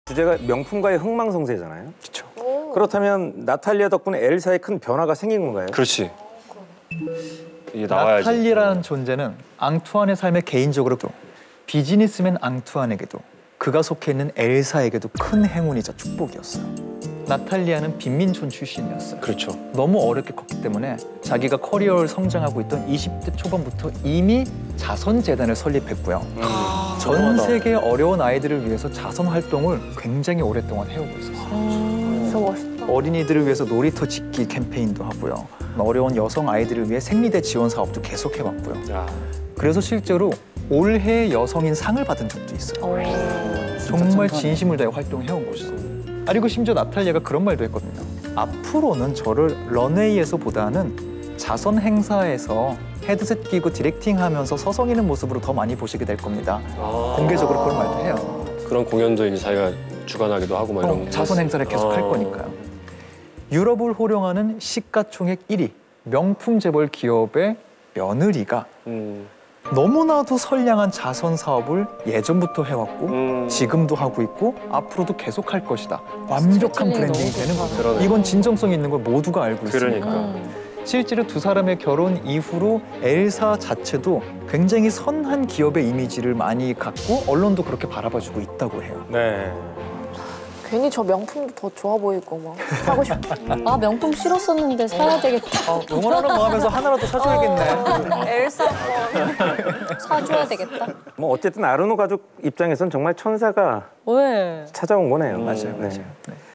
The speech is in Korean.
주제가 명품과의 흥망성쇠잖아요. 그렇죠. 그렇다면 나탈리아 덕분에 엘사에 큰 변화가 생긴 건가요? 그렇지. 이게 나와야지. 나탈리아라는 존재는 앙투안의 삶에 개인적으로도 비즈니스맨 앙투안에게도 그가 속해 있는 엘사에게도 큰 행운이자 축복이었어요. 나탈리아는 빈민촌 출신이었어요. 그렇죠. 너무 어렵게 컸기 때문에 자기가 커리어를 성장하고 있던 20대 초반부터 이미 자선재단을 설립했고요. 전 세계 어려운 아이들을 위해서 자선 활동을 굉장히 오랫동안 해오고 있었어요. 진짜 멋있다. 어린이들을 위해서 놀이터 짓기 캠페인도 하고요. 어려운 여성 아이들을 위해 생리대 지원 사업도 계속 해왔고요. 야. 그래서 실제로 올해 여성인 상을 받은 적도 있어요. 정말 진심을 다해 활동해온 거죠. 그리고 심지어 나탈리아가 그런 말도 했거든요. 앞으로는 저를 런웨이에서 보다는 자선 행사에서 헤드셋 끼고 디렉팅하면서 서성이는 모습으로 더 많이 보시게 될 겁니다. 공개적으로 그런 말도 해요. 그런 공연도 이제 자기가 주관하기도 하고 막 이런. 자선 행사를 계속 할 거니까요. 유럽을 호령하는 시가총액 1위 명품 재벌 기업의 며느리가 너무나도 선량한 자선 사업을 예전부터 해왔고 지금도 하고 있고 앞으로도 계속 할 것이다. 완벽한 브랜딩이 되는 거죠. 그러네. 이건 진정성 있는 걸 모두가 알고 있으니까. 그러니까. 실제로 두 사람의 결혼 이후로 엘사 자체도 굉장히 선한 기업의 이미지를 많이 갖고 언론도 그렇게 바라봐주고 있다고 해요. 네. 괜히 저 명품도 더 좋아 보이고 막 사고 싶어. 아 명품 싫었었는데 사야 되겠다. 응원하는 마음에서 하나라도 사줘야겠네. 엘사 거. 사줘야 되겠다. 뭐 어쨌든 아르노 가족 입장에선 정말 천사가 왜? 찾아온 거네요. 맞아요, 네. 맞아요. 네.